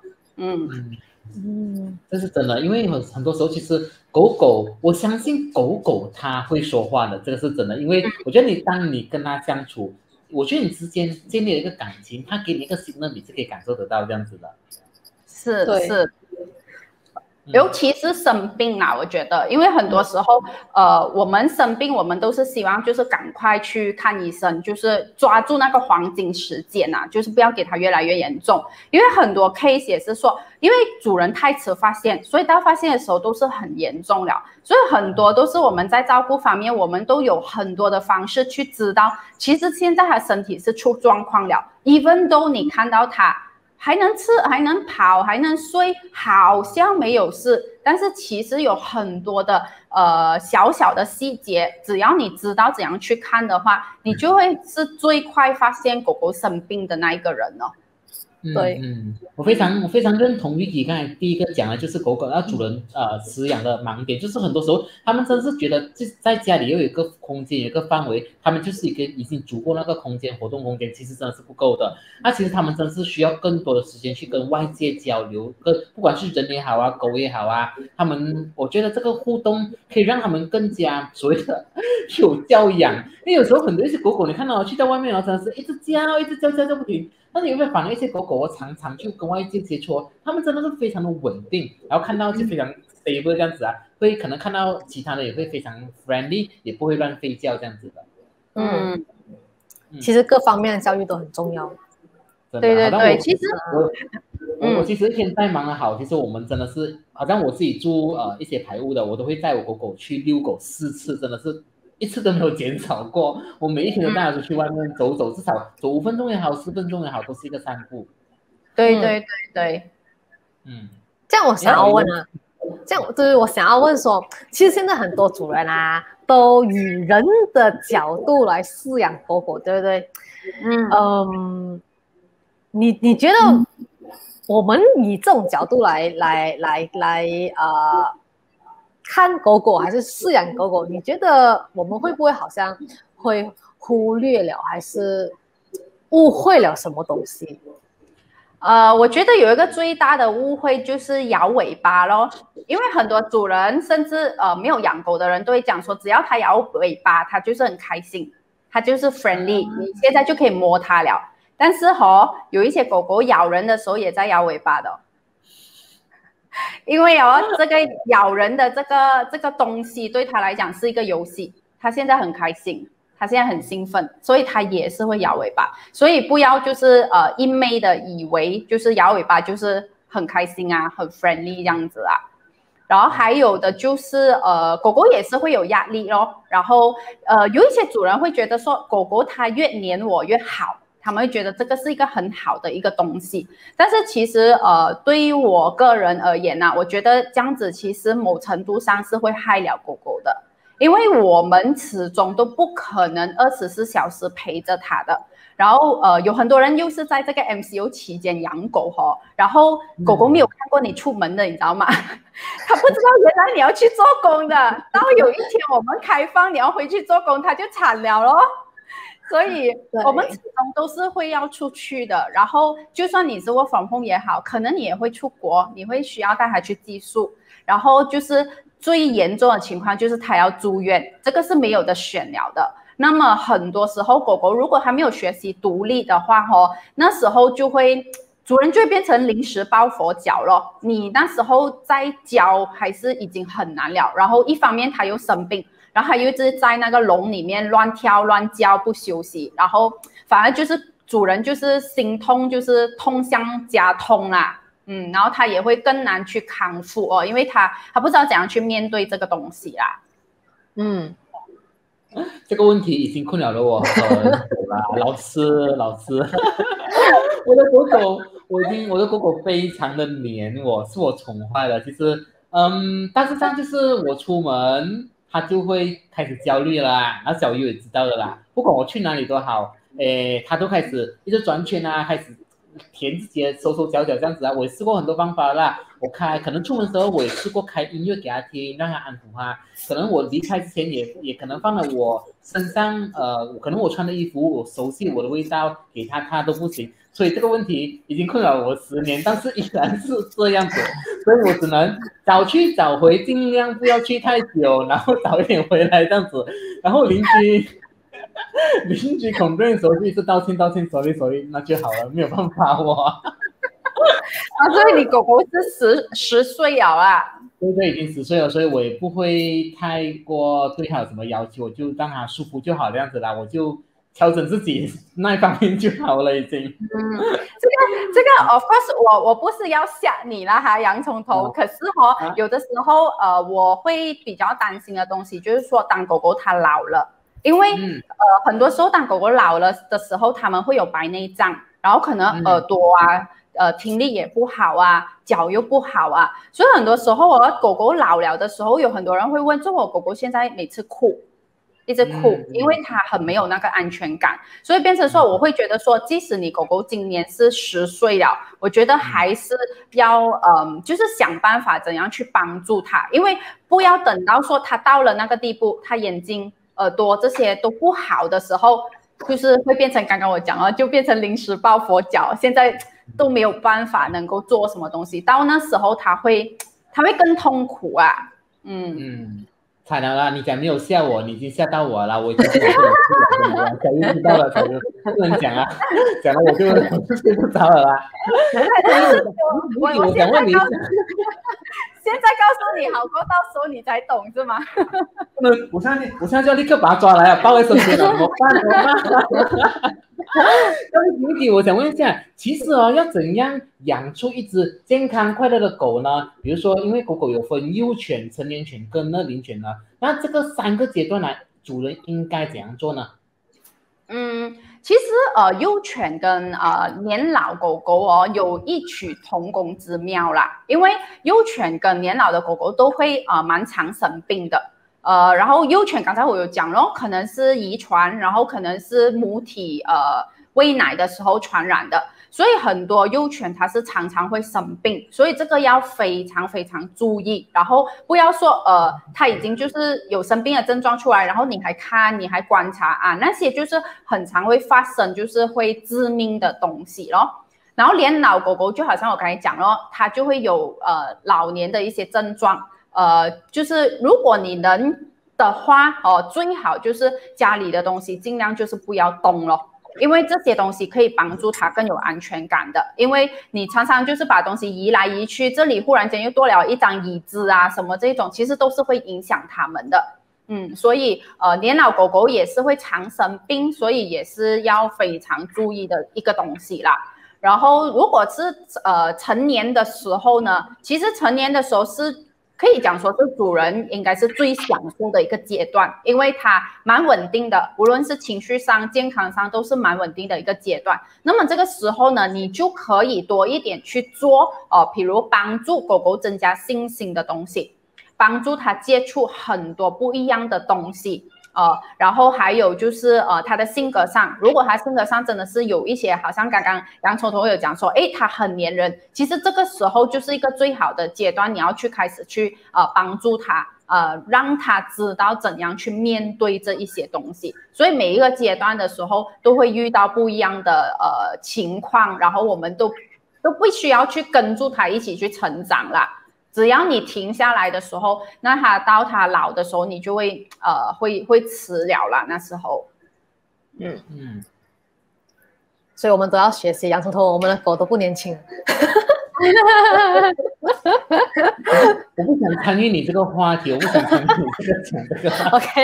这是真的，因为很多时候其实狗狗，我相信狗狗它会说话的，这个是真的。因为我觉得当你跟它相处，我觉得你之间建立了一个感情，它给你一个signal，你是可以感受得到这样子的。 是。尤其是生病啦，我觉得，因为很多时候，我们生病，我们都是希望就是赶快去看医生，就是抓住那个黄金时间啊，就是不要给它越来越严重。因为很多 case 也是说，因为主人太迟发现，所以到发现的时候都是很严重了。所以很多都是我们在照顾方面，我们都有很多的方式去知道，其实现在它身体是出状况了 ，even though 你看到它还能吃，还能跑，还能睡，好像没有事，但是其实有很多的小小的细节，只要你知道怎样去看的话，你就会是最快发现狗狗生病的那一个人哦。 对， 我非常认同 Vicky 刚才第一个讲的，就是狗狗主人饲养的盲点，就是很多时候他们真是觉得在家里又有一个空间，有一个范围，他们就是已经足够那个空间，活动空间其实真的是不够的。那其实他们真是需要更多的时间去跟外界交流，不管是人也好啊，狗也好啊，我觉得这个互动可以让他们更加所谓的有教养。因为有时候很多一些狗狗，你看到去到外面真的是一直叫不停。但是有没有反而一些狗狗常常去跟外界接触，他们真的是非常的稳定，然后看到就非常 stable 这样子啊，会可能看到其他的也会非常 friendly， 也不会乱吠叫这样子的。 其实各方面的教育都很重要。 对，其实我其实一天再忙得好，其实我们真的是好像我自己租一些排屋的，我都会带我狗狗去遛狗4次，真的是1次都没有减少过。我每一天都带它出去外面走走，至少走5分钟也好，10分钟也好，都是一个散步。 对。 这样我想要问啊，我想要问说，其实现在很多主人啊，都以人的角度来饲养狗狗，对不对？你觉得我们以这种角度来看狗狗还是饲养狗狗，你觉得我们会不会好像会忽略了还是误会了什么东西？ 我觉得有一个最大的误会就是摇尾巴咯，因为很多主人甚至没有养狗的人都会讲说，只要它摇尾巴，它就是很开心，它就是 friendly，你现在就可以摸它了。但是有一些狗狗咬人的时候也在摇尾巴的，因为这个咬人的这个东西对它来讲是一个游戏，它现在很开心。他现在很兴奋，所以他也是会摇尾巴，所以不要就是一昧的以为就是摇尾巴就是很开心啊，很 friendly 这样子啊。然后还有的就是狗狗也是会有压力咯。然后有一些主人会觉得说狗狗它越黏我越好，他们会觉得这个是一个很好的一个东西。但是其实对于我个人而言呢，我觉得这样子其实某程度上是会害了狗狗的。因为我们始终都不可能24小时陪着它的，然后有很多人又是在这个 MCO 期间养狗然后狗狗没有看过你出门的，你知道吗？他不知道原来你要去做工的，到有一天我们开放你要回去做工，他就惨了咯。所以我们始终都是会要出去的，然后就算你是work from home也好，可能你也会出国，你会需要带它去寄宿，然后就是最严重的情况就是它要住院，这个是没有的选了的。那么很多时候狗狗如果它没有学习独立的话那时候就会主人就会变成临时抱佛脚了，你那时候在教还是已经很难了，然后一方面它又生病，然后它又一直在那个笼里面乱跳乱叫不休息，然后反而就是主人就是心痛，就是痛上加痛啦。然后他也会更难去康复因为他不知道怎样去面对这个东西啦。 这个问题已经困扰了我很久了，老师，我的狗狗非常的黏我，是我宠坏了。其实，但是这样就是我出门，它就会开始焦虑啦。然后小鱼也知道的啦，不管我去哪里都好，它都开始一直转圈啊，开始填自己的手手脚脚这样子啊。我也试过很多方法啦，可能出门的时候我也试过开音乐给他听，让他安抚他。可能我离开之前也可能放了我身上可能我穿的衣服，我熟悉我的味道给他都不行。所以这个问题已经困扰我10年，但是依然是这样子，所以我只能早去早回，尽量不要去太久，然后早一点回来这样子。然后邻居 complain 的时候就一直道歉 sorry 那就好了，没有办法所以你狗狗是10岁了啦。 对，已经10岁了，所以我也不会太过对他有什么要求，我就让他舒服就好这样子啦，我就调整自己那一方面就好了已经。 这个 of course 我不是要吓你啦哈，洋葱头，可是有的时候我会比较担心的东西就是说当狗狗它老了，因为很多时候当狗狗老了的时候它们会有白内障，然后可能耳朵听力也不好啊，脚又不好啊，所以很多时候狗狗老了的时候，有很多人会问，这我狗狗现在每次一直哭，因为它很没有那个安全感，所以变成说我会觉得说，即使你狗狗今年是10岁了，我觉得还是要就是想办法怎样去帮助它，因为不要等到说它到了那个地步，它眼睛耳朵这些都不好的时候，就是会变成刚刚我讲就变成临时抱佛脚，现在都没有办法能够做什么东西，到那时候他会更痛苦啊。 惨了啦！你讲没有吓我，你已经吓到我了，我已经小鱼知道了，小鱼不能讲啊，讲了我就睡不着了啦。 我想问你，现在告诉你好过，到时候你才懂是吗？ 不能，我现在就要立刻把他抓来抱在身边了，怎么办？我想问一下，其实要怎样养出一只健康快乐的狗呢？比如说，因为狗狗有分幼犬、成年犬跟乐龄犬呢，那这个3个阶段呢，主人应该怎样做呢？ 其实幼犬跟年老狗狗有异曲同工之妙啦，因为幼犬跟年老的狗狗都会蛮常生病的。然后幼犬刚才我有讲咯，可能是遗传，然后可能是母体喂奶的时候传染的， 所以很多幼犬它是常常会生病，所以这个要非常非常注意，然后不要说它已经就是有生病的症状出来，然后你还看你还观察啊，那些就是很常会发生就是会致命的东西咯。然后连老狗狗就好像我刚才讲咯，它就会有老年的一些症状，就是如果你能的话最好就是家里的东西尽量就是不要动咯，因为这些东西可以帮助它更有安全感的，因为你常常就是把东西移来移去，这里忽然间又多了一张椅子啊什么这种，其实都是会影响它们的。所以年老狗狗也是会常生病，所以也是要非常注意的一个东西啦。然后如果是成年的时候呢，其实成年的时候是可以讲说是主人应该是最享受的一个阶段，因为它蛮稳定的，无论是情绪上健康上都是蛮稳定的一个阶段。那么这个时候呢，你就可以多一点去做比如帮助狗狗增加信心的东西，帮助它接触很多不一样的东西然后还有就是他的性格上，如果他性格上真的是有一些，好像刚刚洋葱头有讲说，他很黏人，其实这个时候就是一个最好的阶段，你要去开始去帮助他，让他知道怎样去面对这一些东西。所以每一个阶段的时候都会遇到不一样的情况，然后我们都必须要去跟住他一起去成长啦。只要你停下来的时候，那他到他老的时候，你就会会迟了啦。那时候， 所以我们都要学习洋葱头，我们的狗都不年轻。 我不想参与你这个话题，我不想参与你这个讲这个。 OK。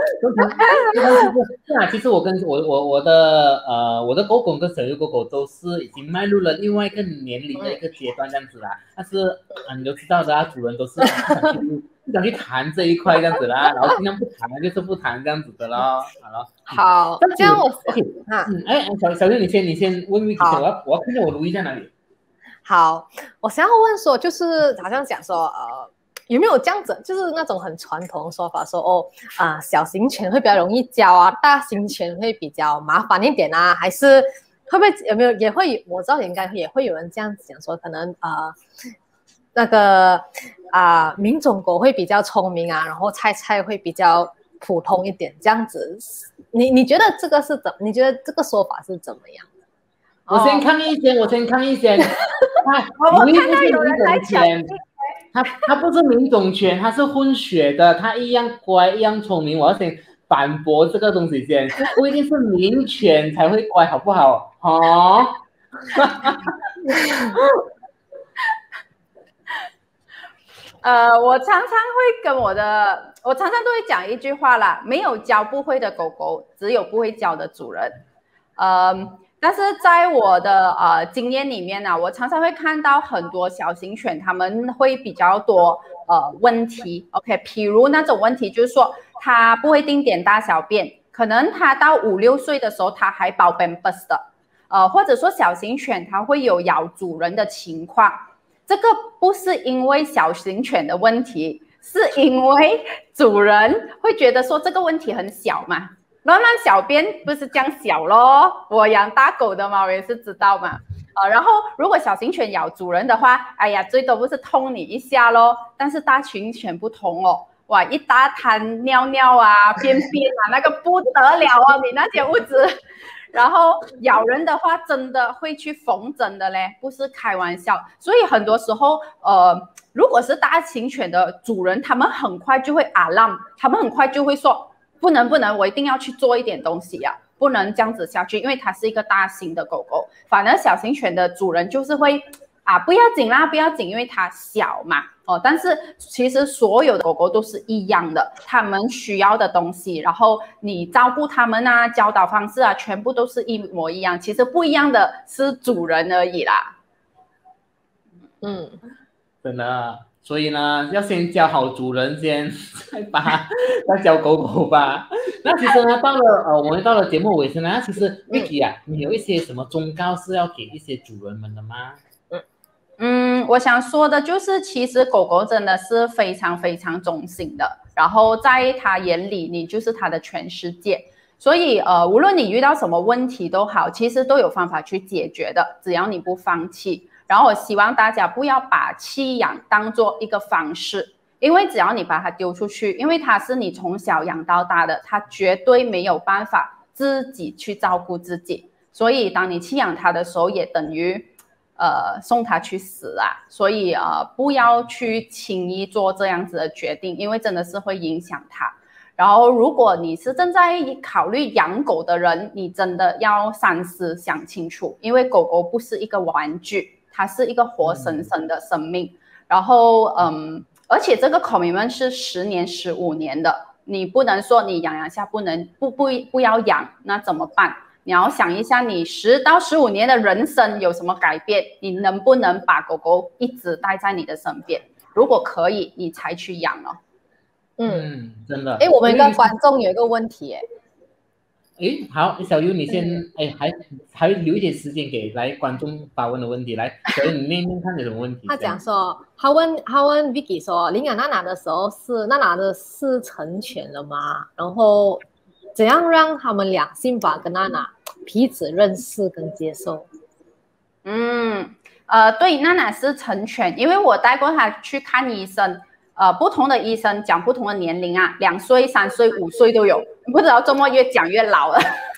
其实我跟我的狗狗跟小幼狗狗都是已经迈入了另外一个年龄的一个阶段这样子啦。但是你都知道的主人都是不想去谈这一块这样子啦，然后尽量不谈就是不谈这样子的咯。 好，这样我 OK 小幼你先问问题，我要看见我录音在哪里。 好，我想要问说，就是好像讲说，有没有这样子，就是那种很传统的说法说，小型犬会比较容易教啊，大型犬会比较麻烦一点啊，还是会不会有没有也会，我知道应该也会有人这样子讲说，可能那个名种狗会比较聪明啊，然后菜会比较普通一点，这样子，你觉得这个是你觉得这个说法是怎么样？ 我先抗议先，我看到有人在讲， 他不是名种犬，他是混血的，他一样乖，一样聪明。我要先反驳这个东西先，不一定是名犬才会乖，好不好？ 我常常会跟我常常都会讲一句话啦，没有教不会的狗狗，只有不会教的主人。但是在我的经验里面呢，我常常会看到很多小型犬，他们会比较多问题。OK， 譬如那种问题就是说，它不会定点大小便，可能它到5、6岁的时候，它还包 Pampers 的，或者说小型犬它会有咬主人的情况，这个不是因为小型犬的问题，是因为主人会觉得说这个问题很小嘛。乱小便不是这样小咯，我养大狗的嘛，我也是知道嘛。然后如果小型犬咬主人的话，哎呀，最多不是痛你一下咯。但是大型犬不同哦，哇，一大滩尿尿啊、便便啊，那个不得了啊，你那些物质。然后咬人的话，真的会去缝针的嘞，不是开玩笑。所以很多时候，如果是大型犬的主人，他们很快就会alarm，他们很快就会说。不能，我一定要去做一点东西啊！不能这样子下去，因为它是一个大型的狗狗。反而小型犬的主人就是会不要紧啦，不要紧，因为它小嘛。但是其实所有的狗狗都是一样的，它们需要的东西，然后你照顾它们啊，教导方式啊，全部都是一模一样。其实不一样的是主人而已啦。 真的。所以呢，要先教好主人先，再教狗狗吧。那其实呢，我们到了节目尾声呢，其实 Vicky 你有一些什么忠告是要给一些主人们的吗？ 我想说的就是，其实狗狗真的是非常非常忠心的，然后在他眼里，你就是他的全世界。 所以无论你遇到什么问题都好，其实都有方法去解决的，只要你不放弃。然后我希望大家不要把弃养当做一个方式，因为只要你把它丢出去，因为它是你从小养到大的，它绝对没有办法自己去照顾自己。所以当你弃养它的时候，也等于送它去死啊。所以不要去轻易做这样子的决定，因为真的是会影响它。然后如果你是正在考虑养狗的人，你真的要三思想清楚，因为狗狗不是一个玩具，它是一个活生生的生命。然后而且这个 commitment 是10年15年的，你不能说你养下不要养，那怎么办？你要想一下，你10到15年的人生有什么改变？你能不能把狗狗一直带在你的身边？如果可以，你才去养了。 真的。 我们跟观众有一个问题， 好，小优你先，还留一点时间给来观众发问的问题，来，小优你念念看有什么问题。 他讲说，他问 Vicky 说，领养娜娜的时候娜娜的事成全了吗？然后怎样让他们俩辛巴跟娜娜彼此认识跟接受？ 对，娜娜是成全，因为我带过她去看医生。不同的医生讲不同的年龄啊，2岁、3岁、5岁都有，不知道怎么越讲越老了。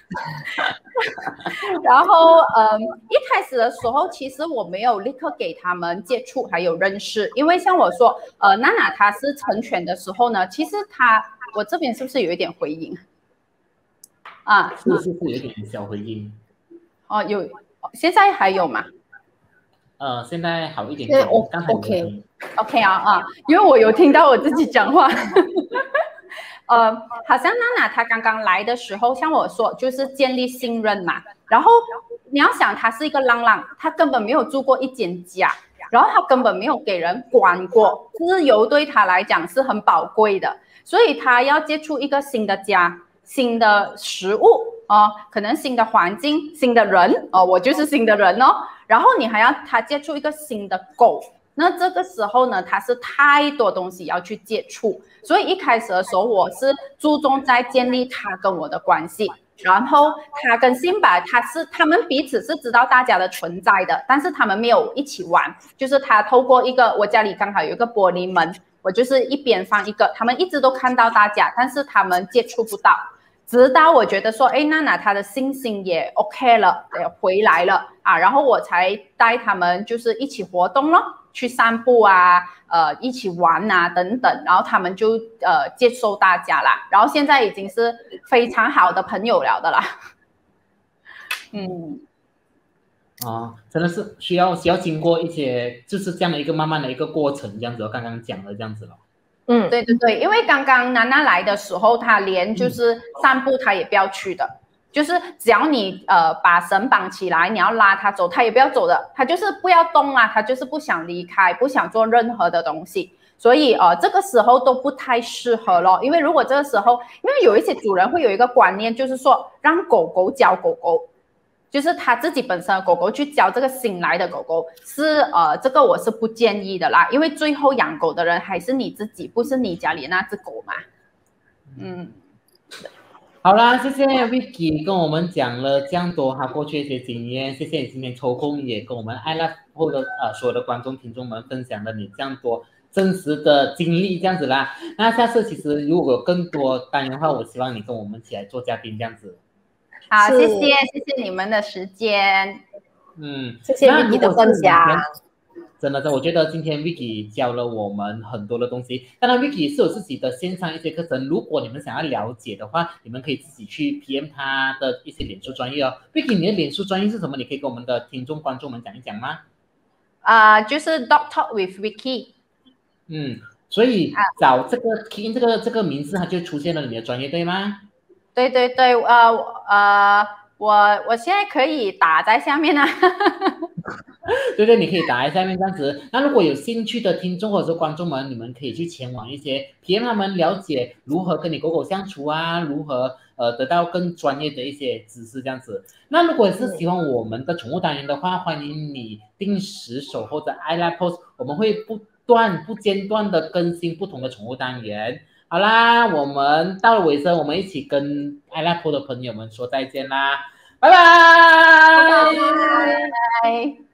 然后一开始的时候，其实我没有立刻给他们接触还有认识，因为像我说，娜娜她是成全的时候呢，其实我这边是不是有一点回音啊？ 是有一点小回音。 有，现在还有吗？ 现在好一点。刚才 OK 啊，因为我有听到我自己讲话。好像娜娜她刚刚来的时候，像我说，就是建立信任嘛。然后你要想，她是一个浪浪，她根本没有住过一间家，然后她根本没有给人管过，自由对她来讲是很宝贵的，所以她要接触一个新的家、新的食物可能新的环境、新的人我就是新的人哦。然后你还要她接触一个新的狗。那这个时候呢，它是太多东西要去接触，所以一开始的时候，我是注重在建立他跟我的关系，然后他跟辛巴，他们彼此是知道大家的存在的，但是他们没有一起玩，就是他透过我家里刚好有一个玻璃门，我就是一边放一个，他们一直都看到大家，但是他们接触不到。直到我觉得说，娜娜她的信心也 OK 了，回来了然后我才带他们就是一起活动咯，去散步一起玩等等，然后他们就接受大家啦，然后现在已经是非常好的朋友了的啦。 真的是需要经过一些就是这样的一个慢慢的一个过程，这样子刚刚讲的这样子了。 对，因为刚刚娜娜来的时候，她连就是散步她也不要去的，就是只要你把绳绑起来，你要拉她走，她也不要走的，她就是不要动她就是不想离开，不想做任何的东西，所以这个时候都不太适合咯。因为如果这个时候，因为有一些主人会有一个观念，就是说让狗狗教狗狗。就是他自己本身的狗狗去教这个新来的狗狗是这个我是不建议的啦，因为最后养狗的人还是你自己，不是你家里那只狗嘛。 好啦，谢谢 Vicky 跟我们讲了这样多他过去的一些经验，谢谢你今天抽空也跟我们爱乐后的所有的观众听众们分享了你这样多真实的经历这样子啦。那下次其实如果有更多单元的话，我希望你跟我们一起来做嘉宾这样子。 好，谢谢你们的时间。 谢谢 Vicky 的分享。 真的，我觉得今天 Vicky 教了我们很多的东西。当然 Vicky 是有自己的线上一些课程，如果你们想要了解的话，你们可以自己去 PM 他的一些脸书专业哦。Vicky 你的脸书专业是什么？你可以跟我们的听众观众们讲一讲吗？ 就是 Dog Talk with Vicky。 所以找这个 key 这个名字，它就出现了你的专业，对吗？ 对，我现在可以打在下面对，你可以打在下面这样子。那如果有兴趣的听众或者是观众们，你们可以去前往一些 PM 他们了解如何跟你狗狗相处如何得到更专业的一些知识这样子。那如果是喜欢我们的宠物单元的话，欢迎你定时守候着 iLife Post， 我们会不间断的更新不同的宠物单元。 好啦，我们到了尾声，我们一起跟爱拉坡的朋友们说再见啦，拜拜。 拜拜。